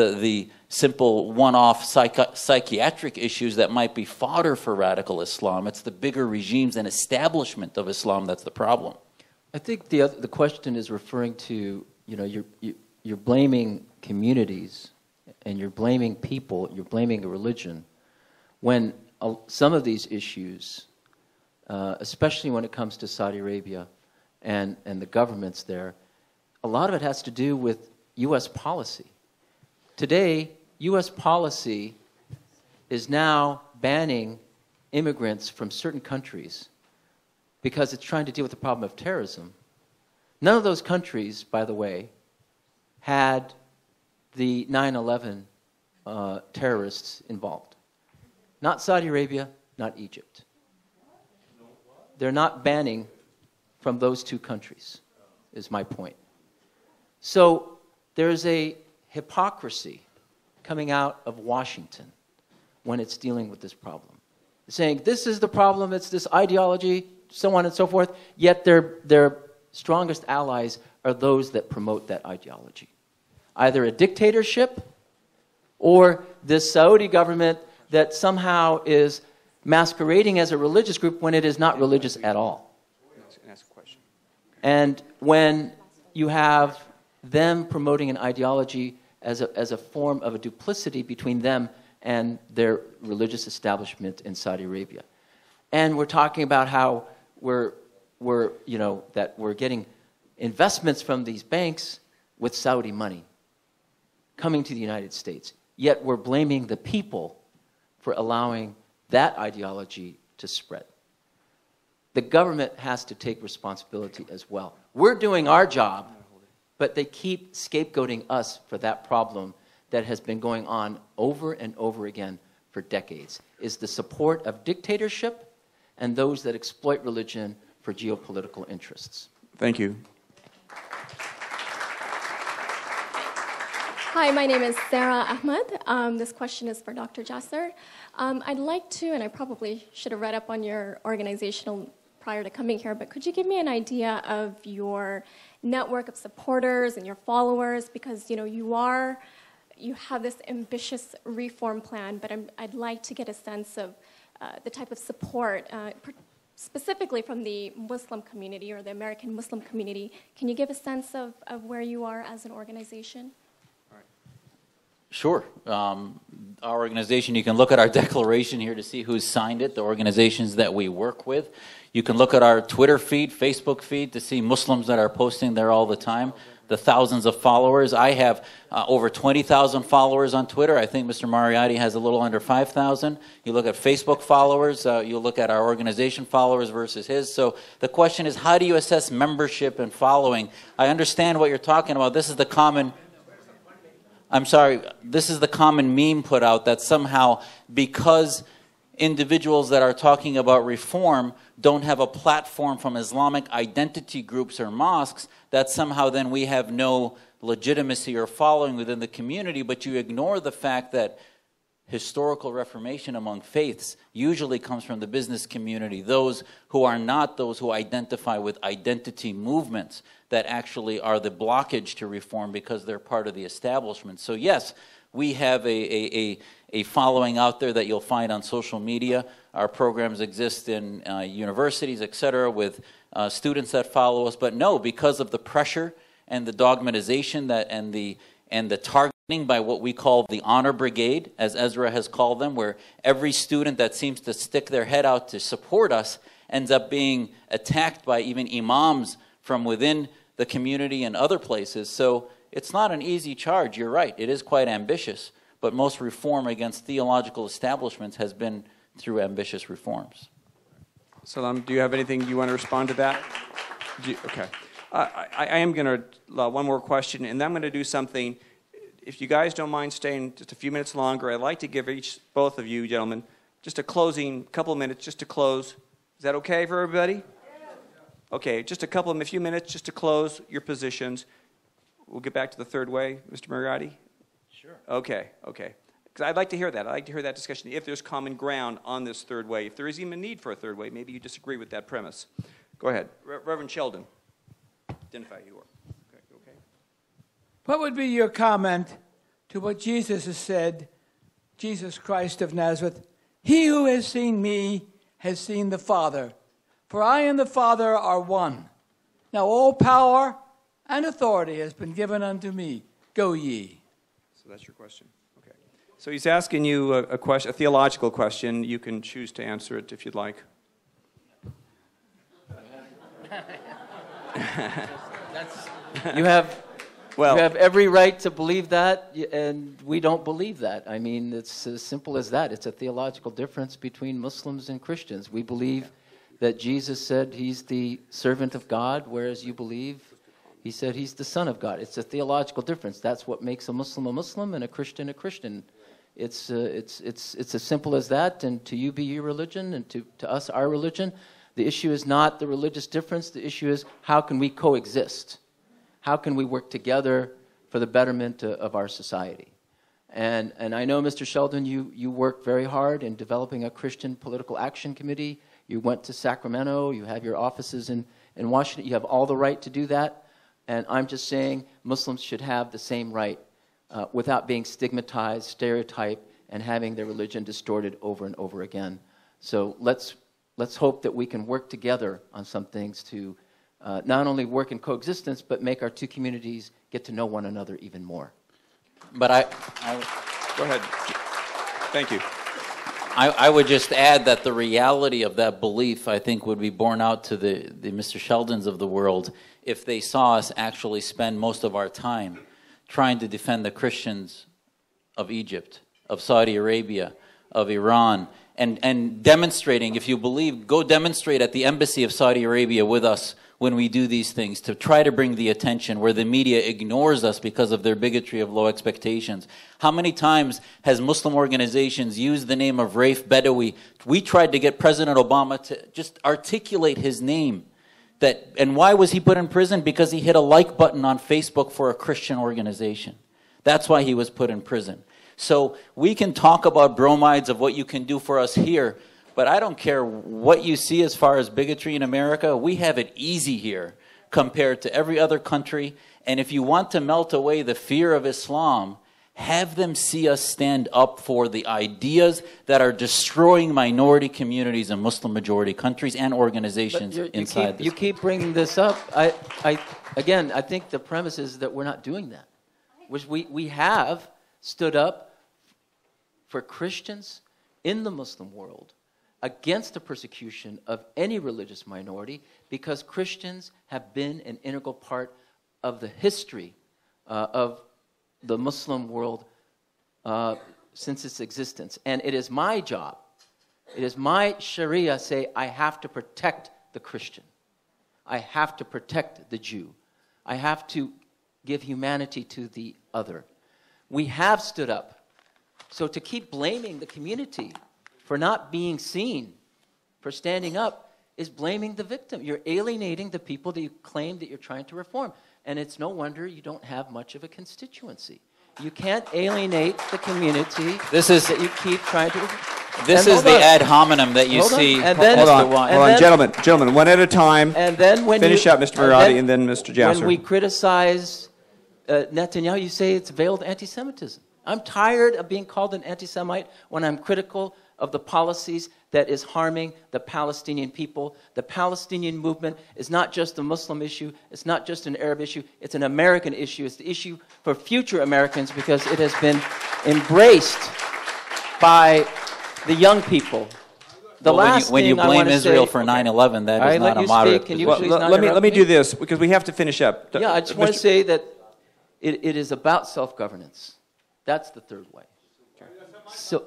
simple one-off psychiatric issues that might be fodder for radical Islam. It's the bigger regimes and establishment of Islam that's the problem. I think the question is referring to, you're blaming communities and you're blaming people, you're blaming a religion, when some of these issues, especially when it comes to Saudi Arabia and the governments there, a lot of it has to do with U.S. policy. Today, U.S. policy is now banning immigrants from certain countries because it's trying to deal with the problem of terrorism. None of those countries, by the way, had the 9/11 terrorists involved. Not Saudi Arabia, not Egypt. They're not banning from those two countries, is my point. So there's a hypocrisy coming out of Washington when it's dealing with this problem. Saying this is the problem, it's this ideology, so on and so forth, yet their strongest allies are those that promote that ideology. Either a dictatorship or this Saudi government that somehow is masquerading as a religious group when it is not religious at all. Ask a question. And when you have them promoting an ideology as a form of a duplicity between them and their religious establishment in Saudi Arabia. And we're talking about how we're getting investments from these banks with Saudi money coming to the United States. Yet we're blaming the people for allowing that ideology to spread. The government has to take responsibility as well. We're doing our job, but they keep scapegoating us for that problem that has been going on over and over again for decades, is the support of dictatorship and those that exploit religion for geopolitical interests. Thank you. Hi, my name is Sarah Ahmed. This question is for Dr. Jasser. I'd like to, and I probably should have read up on your organizational prior to coming here, but could you give me an idea of your network of supporters and your followers? Because you have this ambitious reform plan, but I'd like to get a sense of the type of support, specifically from the Muslim community or the American Muslim community. Can you give a sense of where you are as an organization? Sure. Our organization, you can look at our declaration here to see who's signed it, the organizations that we work with. You can look at our Twitter feed, Facebook feed to see Muslims that are posting there all the time, the thousands of followers. I have over 20,000 followers on Twitter. I think Mr. Marayati has a little under 5,000. You look at Facebook followers, you look at our organization followers versus his. So the question is, how do you assess membership and following? I understand what you're talking about. This is the common... this is the common meme put out that somehow because individuals that are talking about reform don't have a platform from Islamic identity groups or mosques, that somehow then we have no legitimacy or following within the community, but you ignore the fact that historical reformation among faiths usually comes from the business community, those who are not those who identify with identity movements that actually are the blockage to reform because they're part of the establishment. So yes, we have a following out there that you'll find on social media. Our programs exist in universities, etc., with students that follow us. But no, because of the pressure and the dogmatization and the targeting by what we call the honor brigade, as Ezra has called them, where every student that seems to stick their head out to support us ends up being attacked by even imams from within the community and other places. So it's not an easy charge. You're right. It is quite ambitious. But most reform against theological establishments has been through ambitious reforms. Salam, do you have anything you want to respond to that? Okay. I am going to, one more question, and then I'm going to do something. If you guys don't mind staying just a few minutes longer, I'd like to give both of you gentlemen, just a closing, couple of minutes just to close. Is that okay for everybody? Okay, just a few minutes just to close your positions. We'll get back to the third way, Mr. Marayati. Sure. Okay. Because Because I'd like to hear that. I'd like to hear that discussion. If there's common ground on this third way, if there is even a need for a third way, maybe you disagree with that premise. Go ahead. Reverend Sheldon. Identify who you are. Okay. What would be your comment to what Jesus has said, Jesus Christ of Nazareth? He who has seen me has seen the Father, for I and the Father are one. Now all power and authority has been given unto me. Go ye. So that's your question. Okay. So he's asking you a question, a theological question. You can choose to answer it if you'd like. You have every right to believe that, and we don't believe that. I mean, it's as simple as that. It's a theological difference between Muslims and Christians. We believe that Jesus said he's the servant of God, whereas you believe he said he's the son of God. It's a theological difference. That's what makes a Muslim and a Christian a Christian. It's as simple as that, and to you be your religion, and to us our religion. The issue is not the religious difference. The issue is how can we coexist? How can we work together for the betterment of our society? And I know, Mr. Sheldon, you work very hard in developing a Christian political action committee. You went to Sacramento. You have your offices in Washington. You have all the right to do that. And I'm just saying Muslims should have the same right without being stigmatized, stereotyped, and having their religion distorted over and over again. So let's hope that we can work together on some things to not only work in coexistence, but make our two communities get to know one another even more. But Go ahead. Thank you. I would just add that the reality of that belief, I think, would be borne out to the Mr. Sheldons of the world if they saw us actually spend most of our time trying to defend the Christians of Egypt, of Saudi Arabia, of Iran, and demonstrating, if you believe, go demonstrate at the embassy of Saudi Arabia with us when we do these things, to try to bring the attention where the media ignores us because of their bigotry of low expectations. How many times has Muslim organizations used the name of Raif Badawi? We tried to get President Obama to just articulate his name. And why was he put in prison? Because he hit a like button on Facebook for a Christian organization. That's why he was put in prison. So we can talk about bromides of what you can do for us here, but I don't care what you see as far as bigotry in America. We have it easy here compared to every other country. And if you want to melt away the fear of Islam, have them see us stand up for the ideas that are destroying minority communities in Muslim-majority countries and organizations inside this. You keep bringing this up. Again, I think the premise is that we're not doing that. Which we have stood up for Christians in the Muslim world against the persecution of any religious minority, because Christians have been an integral part of the history of the Muslim world since its existence. And it is my job, it is my Sharia say, I have to protect the Christian. I have to protect the Jew. I have to give humanity to the other. We have stood up. So to keep blaming the community for not being seen, for standing up, is blaming the victim. You're alienating the people that you claim that you're trying to reform. And it's no wonder you don't have much of a constituency. You can't alienate the community that you keep trying to reform. This is the ad hominem that you see. And then, hold on, gentlemen, one at a time. And then when finish up, Mr. Marayati, and then Mr. Jasser. When we criticize Netanyahu, you say it's veiled anti-Semitism. I'm tired of being called an anti-Semite when I'm critical of the policies that is harming the Palestinian people. The Palestinian movement is not just a Muslim issue. It's not just an Arab issue. It's an American issue. It's the issue for future Americans because it has been embraced by the young people. The last when you blame Israel for 9/11, that is not a moderate position. Let me do this because we have to finish up. Yeah, I just want to say that it is about self-governance. That's the third way. So,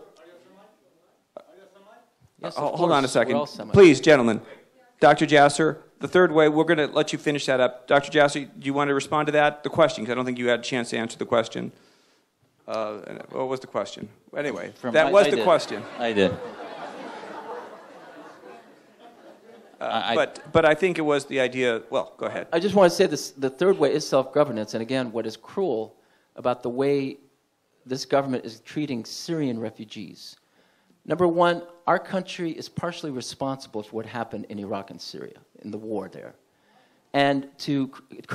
yes, hold on a second. Please, gentlemen. Dr. Jasser, the third way, we're going to let you finish that up. Dr. Jasser, do you want to respond to that? The question, because I don't think you had a chance to answer the question. What was the question? Anyway, that was the question. I did. But I think it was the idea, well, go ahead. I just want to say this, the third way is self-governance. And again, what is cruel about the way this government is treating Syrian refugees. Number one, our country is partially responsible for what happened in Iraq and Syria, in the war there. And to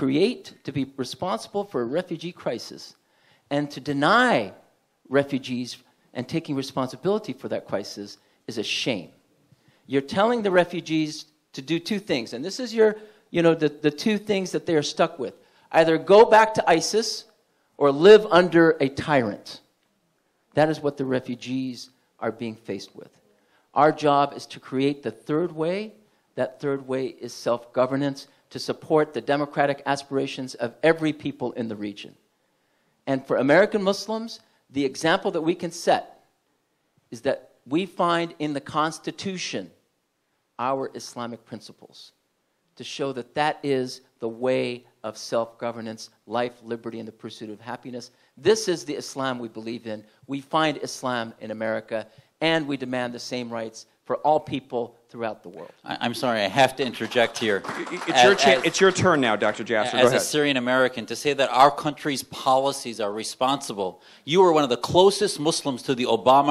be responsible for a refugee crisis, and to deny refugees and taking responsibility for that crisis is a shame. You're telling the refugees to do two things, and this is the two things that they are stuck with. Either go back to ISIS or live under a tyrant. That is what the refugees are being faced with. Our job is to create the third way. That third way is self-governance to support the democratic aspirations of every people in the region. And for American Muslims, the example that we can set is that we find in the Constitution our Islamic principles to show that that is the way of self-governance, life, liberty, and the pursuit of happiness. This is the Islam we believe in. We find Islam in America, and we demand the same rights for all people throughout the world. I'm sorry, I have to interject here. It's your turn now, Dr. Jasser. Go as ahead. a Syrian American, to say that our country's policies are responsible. You were one of the closest Muslims to the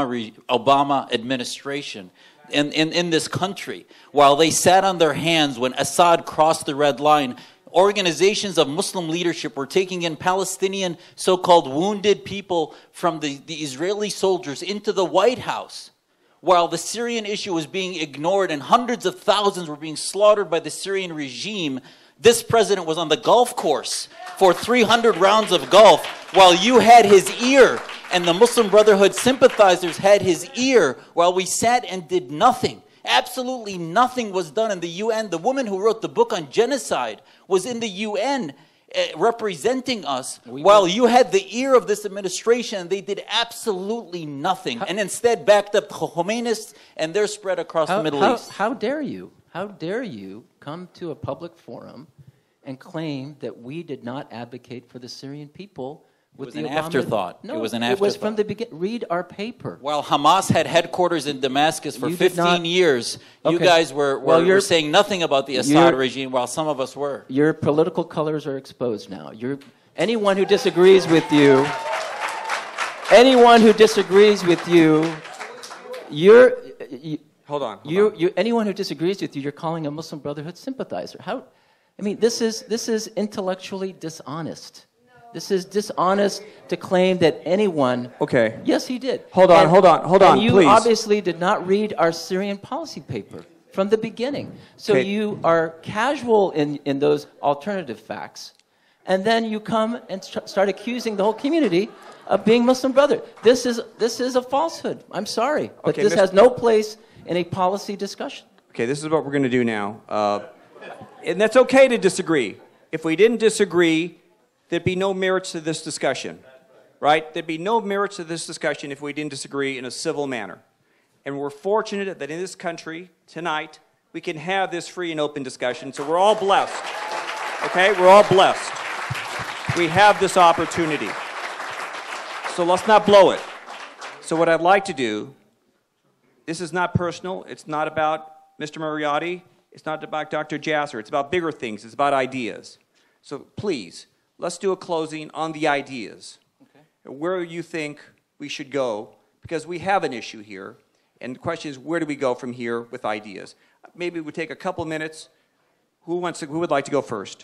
Obama administration in this country. While they sat on their hands when Assad crossed the red line, organizations of Muslim leadership were taking in Palestinian so-called wounded people from the Israeli soldiers into the White House, while the Syrian issue was being ignored and hundreds of thousands were being slaughtered by the Syrian regime. This president was on the golf course for 300 rounds of golf while you had his ear, and the Muslim Brotherhood sympathizers had his ear while we sat and did nothing. Absolutely nothing was done in the UN. The woman who wrote the book on genocide was in the UN representing us while you had the ear of this administration, and they did absolutely nothing and instead backed up Khomeinists and their spread across the Middle East. How dare you? How dare you come to a public forum and claim that we did not advocate for the Syrian people? It was an afterthought. No, it was an it afterthought. was from the beginning. Read our paper. While Hamas had headquarters in Damascus for 15 years, you Okay. guys were saying nothing about the Assad regime, while some of us were. Your political colors are exposed now. Anyone who disagrees with you, anyone who disagrees with you, Hold on. anyone who disagrees with you, you're calling a Muslim Brotherhood sympathizer. This is intellectually dishonest. This is dishonest to claim that anyone... Okay. Yes, he did. Hold on, and you please. obviously did not read our Syrian policy paper from the beginning. So Okay. you are casual in those alternative facts, and then you come and start accusing the whole community of being Muslim brother. This is a falsehood. I'm sorry, but Okay, this has no place in a policy discussion. Okay, this is what we're going to do now. And that's okay to disagree. If we didn't disagree, there'd be no merits to this discussion, right? There'd be no merits to this discussion if we didn't disagree in a civil manner. And we're fortunate that in this country, tonight, we can have this free and open discussion, so we're all blessed, okay? We're all blessed. We have this opportunity. So let's not blow it. So what I'd like to do, this is not personal, it's not about Mr. Marayati, it's not about Dr. Jasser, it's about bigger things, it's about ideas. So please, let's do a closing on the ideas, where you think we should go, because we have an issue here, and the question is, where do we go from here with ideas? Maybe we take a couple minutes. Who would like to go first?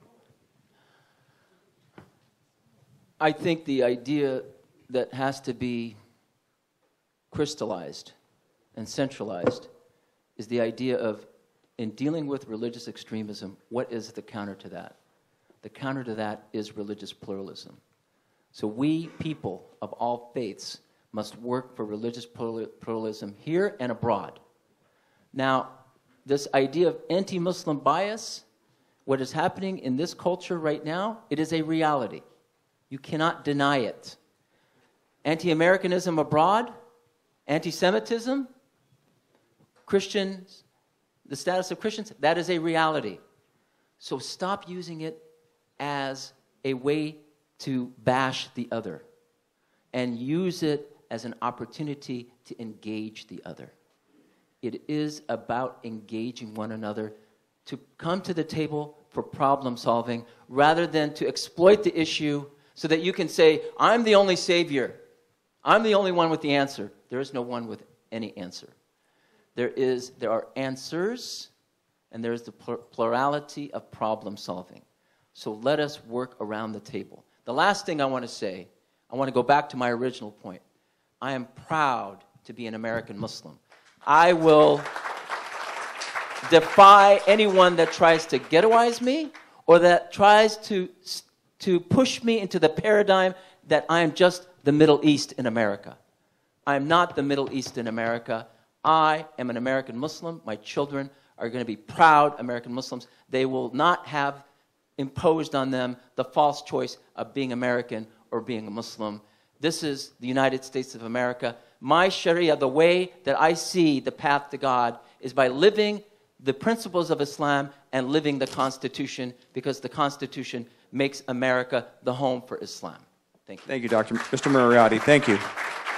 I think the idea that has to be crystallized and centralized is the idea of, in dealing with religious extremism, what is the counter to that? The counter to that is religious pluralism. So we, people of all faiths, must work for religious pluralism here and abroad. Now, this idea of anti-Muslim bias, what is happening in this culture right now, it is a reality. You cannot deny it. Anti-Americanism abroad, anti-Semitism, Christians, the status of Christians, that is a reality. So stop using it as a way to bash the other, and use it as an opportunity to engage the other. It is about engaging one another to come to the table for problem solving rather than to exploit the issue so that you can say, I'm the only savior. I'm the only one with the answer. There is no one with any answer. There are answers, and there is the plurality of problem solving. So let us work around the table. The last thing I want to say, I want to go back to my original point. I am proud to be an American Muslim. I will defy anyone that tries to ghettoize me or that tries to push me into the paradigm that I am just the Middle East in America. I am not the Middle East in America. I am an American Muslim. My children are going to be proud American Muslims. They will not have imposed on them the false choice of being American or being a Muslim. This is the United States of America. My Sharia, the way that I see the path to God, is by living the principles of Islam and living the Constitution, because the Constitution makes America the home for Islam. Thank you. Thank you, Mr. Marayati. Thank you.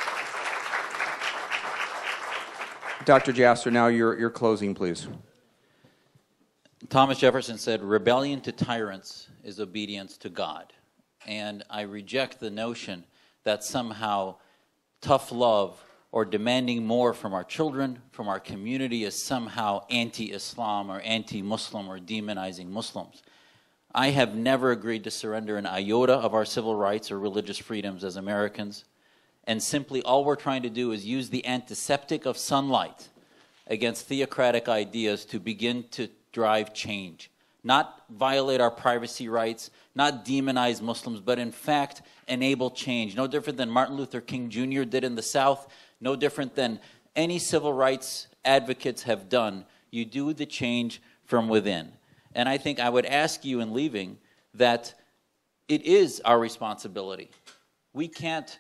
Dr. Jasser, now your closing, please. Thomas Jefferson said, rebellion to tyrants is obedience to God. And I reject the notion that somehow tough love or demanding more from our children, from our community, is somehow anti-Islam or anti-Muslim or demonizing Muslims. I have never agreed to surrender an iota of our civil rights or religious freedoms as Americans. And simply all we're trying to do is use the antiseptic of sunlight against theocratic ideas to begin to drive change. Not violate our privacy rights, not demonize Muslims, but in fact enable change. No different than Martin Luther King Jr. did in the South, no different than any civil rights advocates have done. You do the change from within. And I think I would ask you in leaving that it is our responsibility. We can't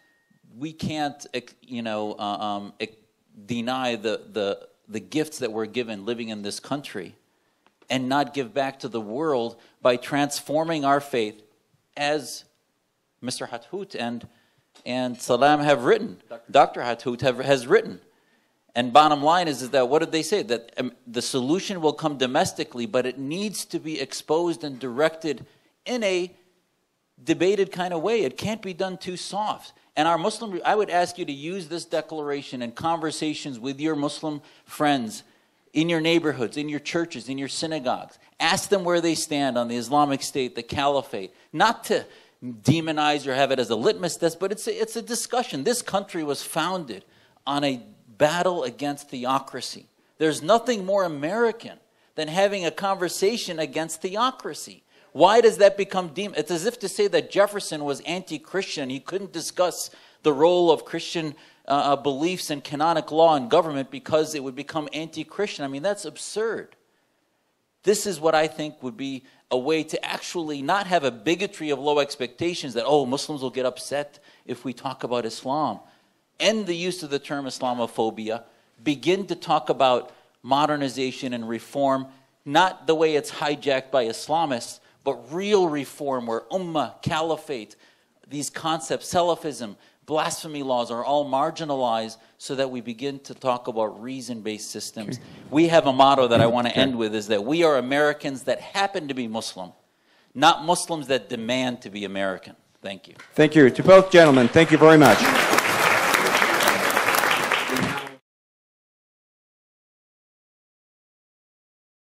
deny the gifts that we're given living in this country and not give back to the world by transforming our faith, as Mr. Hathout and Salam have written, Dr. Hathout has written. And bottom line is that, what did they say? That the solution will come domestically, but it needs to be exposed and directed in a debated kind of way. It can't be done too soft. And I would ask you to use this declaration in conversations with your Muslim friends, in your neighborhoods, in your churches, in your synagogues. Ask them where they stand on the Islamic State, the Caliphate. Not to demonize or have it as a litmus test, but it's a discussion. This country was founded on a battle against theocracy. There's nothing more American than having a conversation against theocracy. Why does that become It's as if to say that Jefferson was anti-Christian. He couldn't discuss the role of Christian beliefs in canonic law and government because it would become anti-Christian. I mean, that's absurd. This is what I think would be a way to actually not have a bigotry of low expectations that, oh, Muslims will get upset if we talk about Islam. End the use of the term Islamophobia. Begin to talk about modernization and reform, not the way it's hijacked by Islamists, but real reform where ummah, caliphate, these concepts, Salafism, blasphemy laws are all marginalized so that we begin to talk about reason-based systems. We have a motto that I want to end with, is that we are Americans that happen to be Muslim, not Muslims that demand to be American. Thank you. Thank you to both gentlemen. Thank you very much.